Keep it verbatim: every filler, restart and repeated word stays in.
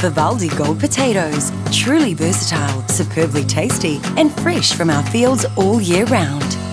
Vivaldi Gold Potatoes. Truly versatile, superbly tasty, and fresh from our fields all year round.